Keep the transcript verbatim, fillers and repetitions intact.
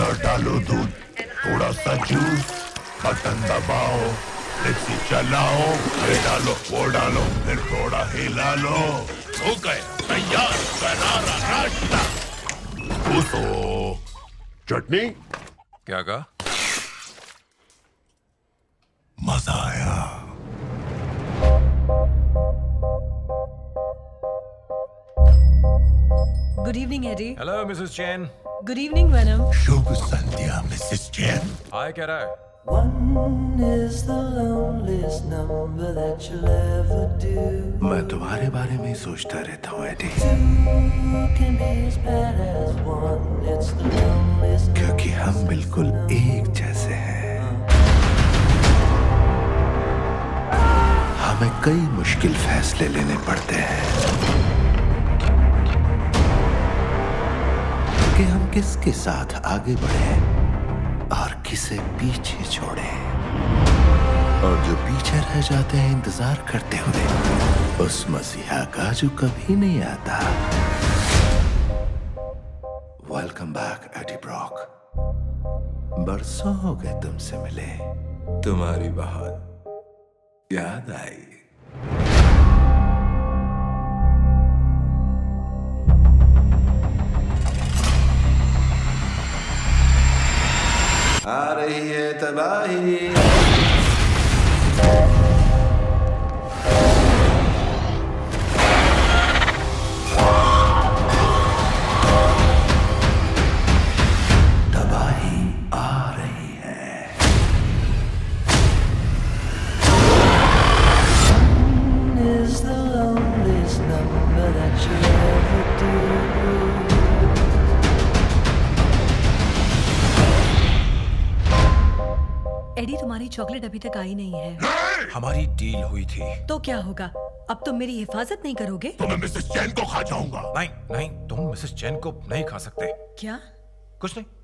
थोड़ा डालो दूध, थोड़ा सा जूस, बटन दबाओ, मिक्सी चलाओ, ये डालो वो डालो, फिर थोड़ा हिला लो, हो गए तैयार करारा नाश्ता। घुसो। चटनी? क्या कहा? मजा आया। Good evening, Eddie. Hello, Missus Chen. Good evening, Venom. शुभ संध्या, मिसेस चेन। हाय, क्या रहा है? One is the loneliest number that you'll ever do. मैं तुम्हारे बारे में सोचता रहता हूँ Eddie, Two can be as bad as one. It's the loneliest क्योंकि हम बिल्कुल एक जैसे हैं। हमें कई मुश्किल फैसले लेने पड़ते हैं कि हम किसके साथ आगे बढ़ें और किसे पीछे छोड़ें। और जो पीछे रह जाते हैं इंतजार करते हुए उस मसीहा का जो कभी नहीं आता। Welcome back Eddie Brock. बरसों हो गए तुमसे मिले, तुम्हारी बहुत याद आई। आ रही है तबाही। तबाही आ रही है। One is the loneliest number that you'll ever do. Eddie, तुम्हारी चॉकलेट अभी तक आई नहीं है। हमारी डील हुई थी। तो क्या होगा? अब तुम मेरी हिफाजत नहीं करोगे? तो मैं मिसेस चेन को खा जाऊंगा। नहीं नहीं, तुम मिसेस चेन को नहीं खा सकते। क्या? कुछ नहीं।